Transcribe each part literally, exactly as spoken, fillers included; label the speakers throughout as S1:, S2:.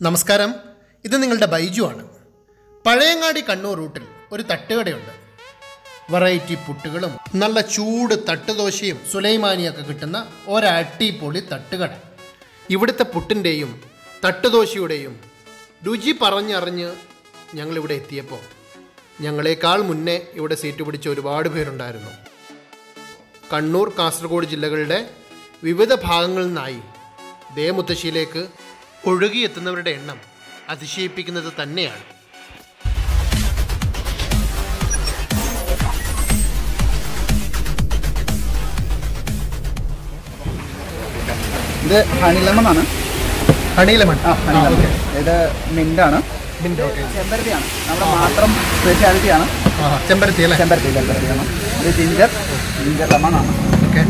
S1: നമസ്കാരം, ഇത് നിങ്ങളുടെ ബൈജു ആണ്. പഴയങ്ങാടി കണ്ണൂർ റൂട്ടിൽ ഒരു തട്ടുകടയുണ്ട്. വെറൈറ്റി പുട്ടുകളും നല്ല ചൂട് തട്ടുദോശയും സുലൈമാനിയൊക്കെ കിട്ടുന്ന ഒരടിപൊളി തട്ടുകട. ഇവിടുത്തെ പുട്ടിൻ്റെയും തട്ടുദോശയുടെയും രുചി പറഞ്ഞറിഞ്ഞ് ഞങ്ങളിവിടെ എത്തിയപ്പോൾ ഞങ്ങളെക്കാൾ മുന്നേ ഇവിടെ സീറ്റ് പിടിച്ച ഒരുപാട് പേരുണ്ടായിരുന്നു. കണ്ണൂർ, കാസർഗോഡ് ജില്ലകളുടെ വിവിധ ഭാഗങ്ങളിൽ നിന്നായി ദേമുത്തശ്ശിയിലേക്ക് ഒഴുകിയെത്തുന്നവരുടെ എണ്ണം അതിശയിപ്പിക്കുന്നത് തന്നെയാണ്.
S2: ഇത് ഹണി ലെമൺ ആണ്.
S1: ഹണി ലെമൺ
S2: ഇത് മിൻ്റാണ്. ചെമ്പരത്തിയാണ് നമ്മുടെ മാത്രം സ്പെഷ്യാലിറ്റിയാണ്.
S1: ചെമ്പരത്തി അല്ലേ?
S2: ചെമ്പരത്തി ചെമ്പരത്തിയാണ്. ഇത് ജിഞ്ചർ ജിഞ്ചർ ലെമൺ ആണ്.
S1: ഓക്കെ.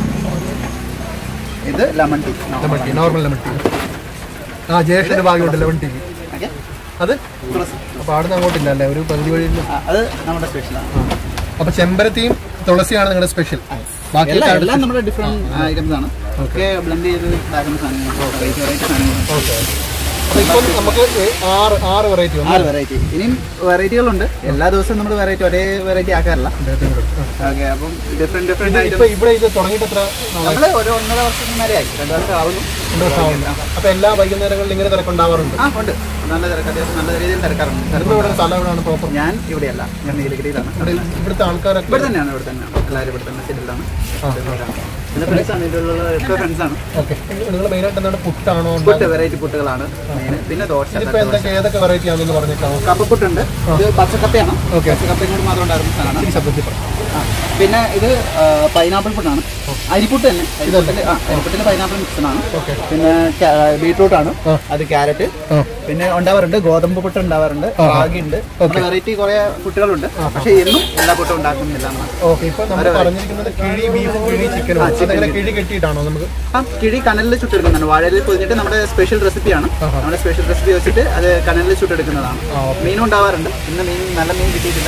S2: ഇത് lemon tea.
S1: Lemon tea, normal lemon tea. ആ ജ്യേഷ്ഠൻ്റെ ഭാഗമുണ്ട് ലെമൺ ടീ. അത് അപ്പോൾ അവിടെ നിന്ന് അങ്ങോട്ടില്ല അല്ലേ? ഒരു പകുതി വഴി
S2: അത് നമ്മുടെ സ്പെഷ്യലാണ്.
S1: അപ്പോൾ ചെമ്പരത്തിയും തുളസിയാണ് നിങ്ങളുടെ സ്പെഷ്യൽ. ബാക്കി
S2: എല്ലാം നമ്മുടെ ഡിഫറെൻറ്റ് ഐറ്റംസ് ആണ്. ഒക്കെ ബ്ലെൻഡ് ചെയ്ത് ഉണ്ടാക്കുന്ന സാധനങ്ങൾ, വെറൈറ്റി വെറൈറ്റി സാധനങ്ങൾ.
S1: ഓക്കെ. അപ്പോൾ ഇപ്പം നമുക്ക് ആറ് ആറ് വെറൈറ്റി
S2: ആറ് വെറൈറ്റി ഇനിയും വെറൈറ്റികളുണ്ട്. എല്ലാ ദിവസവും നമ്മൾ വെറൈറ്റി ഒരേ വെറൈറ്റി ആക്കാറില്ല. ഓക്കെ. അപ്പം ഡിഫറെൻറ്റ് ഡിഫറെൻറ്റ് ഐറ്റം.
S1: ഇവിടെ ഇത് തുടങ്ങിയിട്ട് എത്ര?
S2: നമ്മൾ ഒരു ഒന്നര വർഷത്തിന് മേലെ ആയി. രണ്ട് വർഷം ആവുന്നു.
S1: രണ്ട് വർഷം ആവുന്നു. അപ്പോൾ എല്ലാ വൈകുന്നേരങ്ങളിൽ ഇങ്ങനെ തിരക്കുണ്ടാവാറുണ്ട്?
S2: ആ ഉണ്ട്. നല്ല തിരക്ക്, അത്യാവശ്യം നല്ല രീതിയിൽ തിരക്കാറുണ്ട്.
S1: ഇവിടെ സ്ഥലം എവിടെയാണ് പ്രോപ്പർ?
S2: ഞാൻ ഇവിടെയല്ല, ഞാൻ നീലഗിരിയിലാണ്.
S1: ഇവിടുത്തെ ആൾക്കാരൊക്കെ
S2: ഇവിടെ തന്നെയാണ്. ഇവിടെ തന്നെയാണ് എല്ലാവരും ഇവിടെ തന്നെ സെറ്റിൽഡാണ്. പിന്നെ ഫ്രണ്ട്സാണ്, ഇതിലുള്ള ഒക്കെ ഫ്രണ്ട്സാണ്.
S1: ഓക്കെ. നിങ്ങൾ മെയിനായിട്ട് എന്താണ്? പുട്ടാണോ?
S2: പുട്ട്, വെറൈറ്റി പുട്ടുകളാണ് മെയിൻ. പിന്നെ ദോശ.
S1: ഏതൊക്കെ വെറൈറ്റി ആണെന്ന് പറഞ്ഞേക്കാമോ?
S2: കപ്പപ്പുട്ടുണ്ട്. ഇത് പച്ചക്കപ്പയാണ്. പച്ചക്കപ്പയും കൂടി മാത്രം ഉണ്ടായിരുന്ന സാധനമാണ്. പിന്നെ ഇത് പൈനാപ്പിൾ പുട്ടാണ്. അരിപ്പുട്ട് തന്നെ. അരിപ്പുട്ടിൽ ആ അരിപ്പുട്ടിൽ പൈനാപ്പിൾ മിക്സഡാണ്. പിന്നെ ബീട്രൂട്ടാണ്. അത് ക്യാരറ്റ്. പിന്നെ ഉണ്ടാവാറുണ്ട് ഗോതമ്പ് പുട്ട് ഉണ്ടാവാറുണ്ട്, റാഗി ഉണ്ട്. വെറൈറ്റി കുറെ പുട്ടുകളുണ്ട്. പക്ഷെ എന്നും എല്ലാ പുട്ടും ഉണ്ടാക്കുന്നില്ല.
S1: ഓക്കെ. ഇപ്പൊ നമ്മൾ പറഞ്ഞിരിക്കുന്നത് കിഴി ബീഫ്, കിഴി ചിക്കനും. കിഴി കെട്ടിയിട്ടാണോ നമുക്ക്?
S2: ആ കിഴി കനലിൽ ചുട്ടെടുക്കുന്നതാണ്. വാഴയിൽ പൊതിഞ്ഞിട്ട് നമ്മുടെ സ്പെഷ്യൽ റെസിപ്പിയാണ്. നമ്മുടെ സ്പെഷ്യൽ റെസിപ്പി വെച്ചിട്ട് അത് കനലിൽ ചുട്ടെടുക്കുന്നതാണ്. മീനും ഉണ്ടാവാറുണ്ട്. ഇന്ന് മീൻ നല്ല മീൻ കിട്ടിയിട്ടില്ല.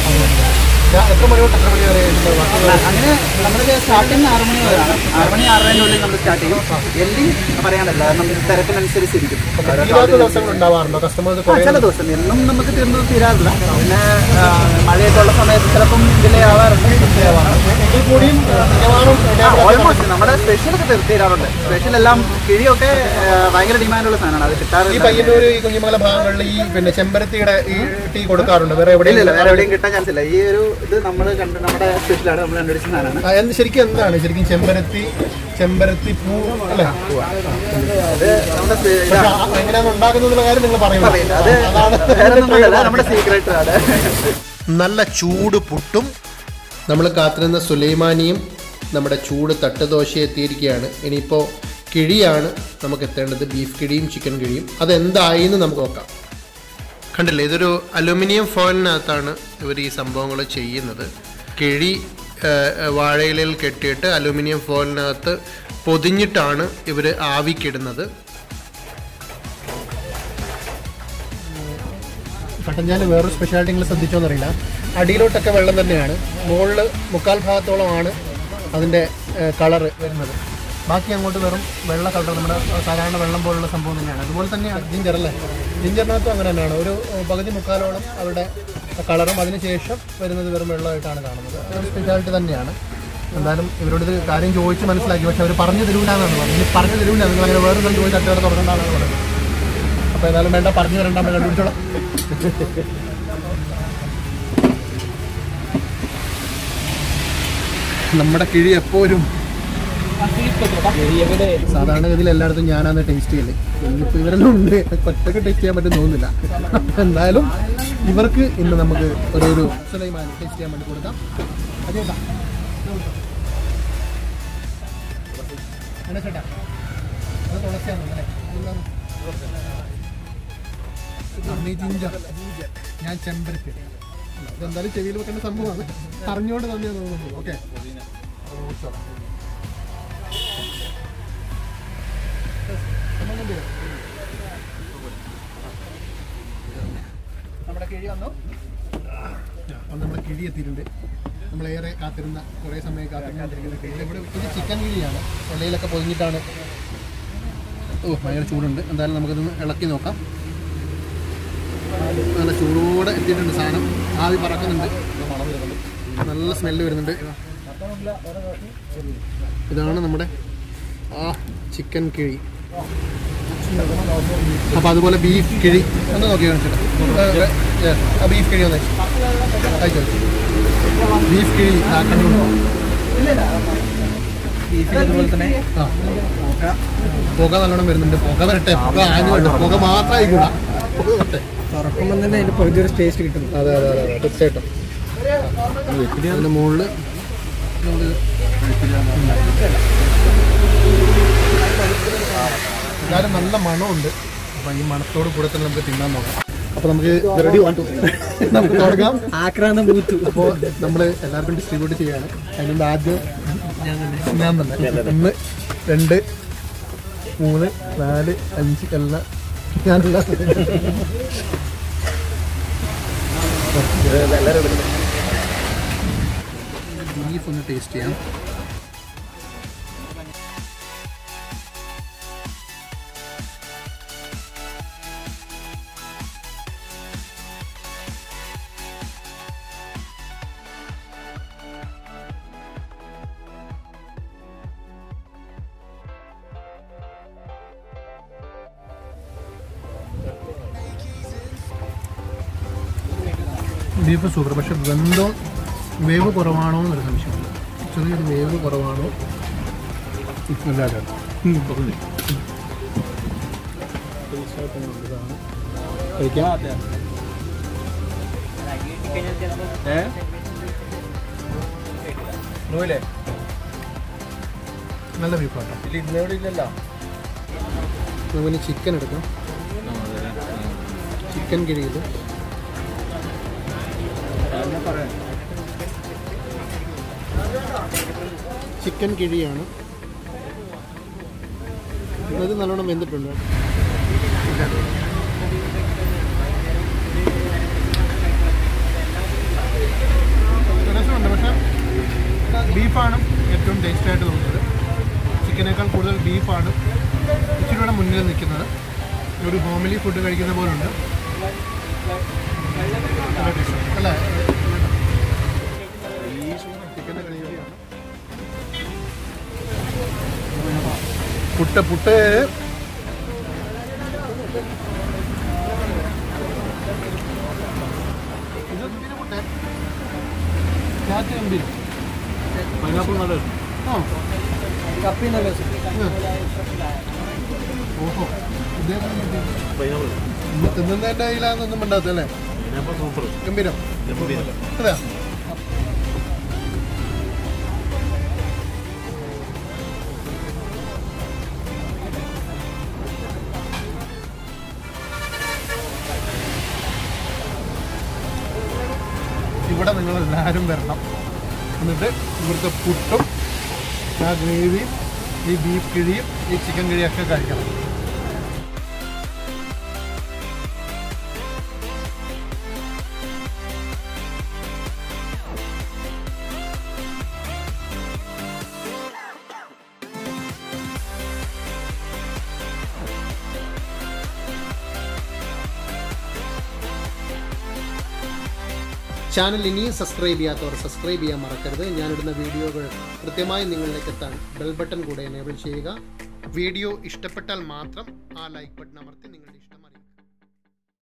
S1: എത്ര മണി തൊട്ട് എത്ര മണി വരെ?
S2: അങ്ങനെ നമ്മുടെ സ്റ്റാർട്ടിങ് ആറ് മണി വരെയാണ്. ആറ് മണി ആറരൻ്റെ ഉള്ളിൽ നമ്മൾ സ്റ്റാർട്ട് ചെയ്യും. എല്ലാം പറയാനല്ല, നമുക്ക് തിരക്കിനനുസരിച്ചിരിക്കും.
S1: ഉണ്ടാവാറുണ്ടോ കസ്റ്റമേഴ്സ്?
S2: ചില ദിവസം എന്നും നമുക്ക് തീർന്നു തീരാറില്ല. പിന്നെ മഴയൊക്കെ ഉള്ള സമയത്ത് ചിലപ്പം ഡിലേ ആവാറുണ്ട്. ഓൾമോസ്റ്റ് നമ്മുടെ സ്പെഷ്യലൊക്കെ തീരാറുണ്ട്. സ്പെഷ്യൽ എല്ലാം കിഴിയൊക്കെ ഭയങ്കര ഡിമാൻഡുള്ള സാധനമാണ്. അത് കിട്ടാറില്ല.
S1: ഈ പയ്യന്നൂർ, ഈ കുഞ്ഞിമല ഭാഗങ്ങളിൽ ഈ പിന്നെ ചെമ്പരത്തിയുടെ ഈ ടീ കൊടുക്കാറുണ്ട്? വേറെ എവിടെയും
S2: ഇല്ല, വേറെ എവിടെയും കിട്ടാൻ ചാൻസ് ഇല്ല. ഈ ഒരു ഇത് നമ്മൾ കണ്ട് നമ്മുടെ സ്പെഷ്യലാണ്, നമ്മൾ കണ്ടുപിടിച്ച സാധനമാണ്.
S1: ശരിക്കും എന്താണ് ശരിക്കും ചെമ്പരത്തി? ചെമ്പരത്തി പൂ അല്ലേ?
S2: അത് നമ്മുടെ
S1: എങ്ങനെയാണ് ഉണ്ടാക്കുന്ന കാര്യം നിങ്ങൾ പറയുന്നത്?
S2: അത് നമ്മുടെ സീക്രട്ട് ആണ്.
S1: നല്ല ചൂട് പുട്ടും നമ്മൾ കാത്തിരുന്ന സുലൈമാനിയും നമ്മുടെ ചൂട് തട്ടുദോശ എത്തിയിരിക്കുകയാണ്. ഇനിയിപ്പോൾ കിഴിയാണ് നമുക്ക് എത്തേണ്ടത്. ബീഫ് കിഴിയും ചിക്കൻ കിഴിയും. അതെന്തായി എന്ന് നമുക്ക് നോക്കാം. കണ്ടില്ലേ, ഇതൊരു അലുമിനിയം ഫോയിലിനകത്താണ് ഇവർ ഈ സംഭവങ്ങൾ ചെയ്യുന്നത്. കിഴി വാഴയിലയിൽ കെട്ടിയിട്ട് അലുമിനിയം ഫോയിലിനകത്ത് പൊതിഞ്ഞിട്ടാണ് ഇവർ ആവിക്കിടുന്നത്. കട്ടഞ്ചാൽ വേറൊരു സ്പെഷ്യാലിറ്റി നിങ്ങൾ ശ്രദ്ധിച്ചോന്നറിയില്ല, അടിയിലോട്ടൊക്കെ വെള്ളം തന്നെയാണ്. മുകളിൽ മുക്കാൽ ഭാഗത്തോളമാണ് അതിൻ്റെ കളറ് വരുന്നത്. ബാക്കി അങ്ങോട്ട് വെറും വെള്ള കളർ, നമ്മുടെ സാധാരണ വെള്ളം പോലുള്ള സംഭവം തന്നെയാണ്. അതുപോലെ തന്നെയാണ് ജിഞ്ചർ അല്ലേ? ജിഞ്ചറിനകത്തും അങ്ങനെ തന്നെയാണ്. ഒരു പകുതി മുക്കാലോളം അവരുടെ കളറും അതിനുശേഷം വരുന്നത് വെറും വെള്ളമായിട്ടാണ് കാണുന്നത്. അതൊരു സ്പെഷ്യാലിറ്റി തന്നെയാണ്. എന്തായാലും ഇവരോട് ഇത് കാര്യം ചോദിച്ച് മനസ്സിലാക്കി. പക്ഷെ അവർ പറഞ്ഞു തരൂലെന്നാണ് പറഞ്ഞത്. ഇനി പറഞ്ഞു തരൂല, നിങ്ങൾ അങ്ങനെ വേറെ എന്തെങ്കിലും ചോദിച്ച് അട്ടയോടെ തുടങ്ങേണ്ടതാണ് പറയുന്നത്. അപ്പോൾ ഏതായാലും വേണ്ട, പറഞ്ഞു തരണ്ടാകുമ്പോൾ കണ്ടുപിടിച്ചോളാം. നമ്മുടെ കിഴി എപ്പോഴും സാധാരണഗതിയിൽ എല്ലായിടത്തും ഞാനാണ് ടേസ്റ്റ് ചെയ്യല്ലേ. ഇന്നിപ്പോൾ ഇവരെല്ലാം ഉണ്ട്, ഒറ്റയ്ക്ക് ടേസ്റ്റ് ചെയ്യാൻ പറ്റും തോന്നുന്നില്ല. എന്തായാലും ഇവർക്ക് ഇന്ന് നമുക്ക് ഓരോരു സുലൈമാനി ടേസ്റ്റ് ചെയ്യാൻ വേണ്ടി കൊടുക്കാം. അതേട്ടാ ചേട്ടാ, അത് തുളസിയാണല്ലേ? ഞാൻ ചെമ്പരത്തി. ഇതെന്തായാലും ചെവിയിൽ വെക്കേണ്ട സംഭവമാണ്. അറിഞ്ഞുകൊണ്ട് തന്നെ തോന്നുന്നു. ഓക്കെ. നമ്മുടെ കിഴി വന്നു. അപ്പം നമ്മുടെ കിഴി എത്തിയിട്ടുണ്ട്. നമ്മളേറെ കാത്തിരുന്ന കുറേ സമയം കാത്തിരിക്കാതിരിക്കുന്ന കിഴി. ഇവിടെ ഇത് ചിക്കൻ കിഴിയാണ്. ഇലയിലൊക്കെ പൊതിഞ്ഞിട്ടാണ്. ഓ ഭയങ്കര ചൂടുണ്ട്. എന്തായാലും നമുക്കിതൊന്ന് ഇളക്കി നോക്കാം. നല്ല ചൂടോടെ എത്തിയിട്ടുണ്ട് സാധനം. ആവി പറക്കുന്നുണ്ട്, നല്ല സ്മെല്ല് വരുന്നുണ്ട്. ഇതാണ് നമ്മുടെ ആ ചിക്കൻ കിഴി. അപ്പോൾ അതുപോലെ ബീഫ് കിഴി ഒന്ന് നോക്കി കാണിച്ചിട്ട് ആ ബീഫ് കിഴി ഒന്ന് അയച്ചു. ബീഫ് കിഴി ആക്കണമുണ്ടോ?
S2: അതുപോലെ തന്നെ
S1: ആ പുക നല്ലോണം വരുന്നുണ്ട്. പുക വരട്ടെ, പുക ആഞ്ഞു വേണ്ട, പുക മാത്രമായിക്കൂടാ, പുക വരട്ടെ.
S2: തുറക്കുമ്പോൾ തന്നെ അതിൻ്റെ പകുതി ഒരു ടേസ്റ്റ് കിട്ടും.
S1: അതെ അതെ അതെ അതെ തീർച്ചയായിട്ടും. അതിൻ്റെ മുകളിൽ എല്ലാവരും നല്ല മണമുണ്ട്. അപ്പം ഈ മണത്തോട് കൂടെ തന്നെ നമുക്ക് തിന്നാൻ നോക്കാം. അപ്പോൾ നമുക്ക് റെഡി നമുക്ക് തുടങ്ങാം.
S2: ആക്രാന്തം പൂത്തു.
S1: അപ്പോൾ നമ്മൾ എല്ലാവർക്കും ഡിസ്ട്രിബ്യൂട്ട് ചെയ്യാണ്. അതിനുണ്ട് ആദ്യം ഞാൻ തന്നെ ഒന്ന് രണ്ട് മൂന്ന് നാല് അഞ്ച് എല്ലാം ഞാനല്ല. ബീഫ് ഒന്ന് ടേസ്റ്റ് ചെയ്യാം. Beef super. പക്ഷെ വെന്തോ വേവ് കുറവാണോ എന്നൊരു സംശയമുണ്ട്. ചെറിയൊരു വേവ് കുറവാണോ അല്ലാതെ കഴിക്കാം. നല്ല ബീഫാട്ടോ.
S2: ഇല്ലല്ലോ.
S1: നമുക്കിനി ചിക്കൻ എടുക്കാം. ചിക്കൻ കിഴിയിൽ ചിക്കൻ കിഴിയാണ്. ഇത് നല്ലോണം വെന്തിട്ടുണ്ട്. രസമുണ്ട്. പക്ഷെ ബീഫാണ് ഏറ്റവും ടേസ്റ്റായിട്ട് തോന്നുന്നത്. ചിക്കനേക്കാൾ കൂടുതൽ ബീഫാണ് ഇച്ചിരി കൂടെ മുന്നിൽ നിൽക്കുന്നത്. ഒരു ഹോംലി ഫുഡ് കഴിക്കുന്ന പോലുണ്ട്. അല്ല ചിക്കൻ്റെ ഗ്രേവിയാണ്. പുട്ട് പുട്ട് ഇത് പുട്ട് ഗംഭീരം. പൈനാപ്പിൾ നല്ല ആ
S2: കപ്പി നല്ല
S1: ഓഹോ ഇന്ന് തിന്നുന്നതിൻ്റെ കയ്യിലാണെന്നൊന്നും ഉണ്ടാകത്തല്ലേ? സൂപ്പർ ഗംഭീരം. അതെയാ ഇവിടെ നിങ്ങളെല്ലാവരും വരണം. എന്നിട്ട് ഇവിടുത്തെ പുട്ടും ആ ഗ്രേവിയും ഈ ബീഫ് കിഴിയും ഈ ചിക്കൻ കിഴിയൊക്കെ കഴിക്കണം. ചാനൽ ഇനിയും സബ്സ്ക്രൈബ് ചെയ്യാത്തവർ സബ്സ്ക്രൈബ് ചെയ്യാൻ മറക്കരുത്. ഞാനിടുന്ന വീഡിയോകൾ കൃത്യമായി നിങ്ങളിലേക്ക് എത്താൻ ബെൽ ബട്ടൺ കൂടെ എനേബിൾ ചെയ്യുക. വീഡിയോ ഇഷ്ടപ്പെട്ടാൽ മാത്രം ആ ലൈക്ക് ബട്ടൺ അമർത്തി നിങ്ങളുടെ ഇഷ്ടം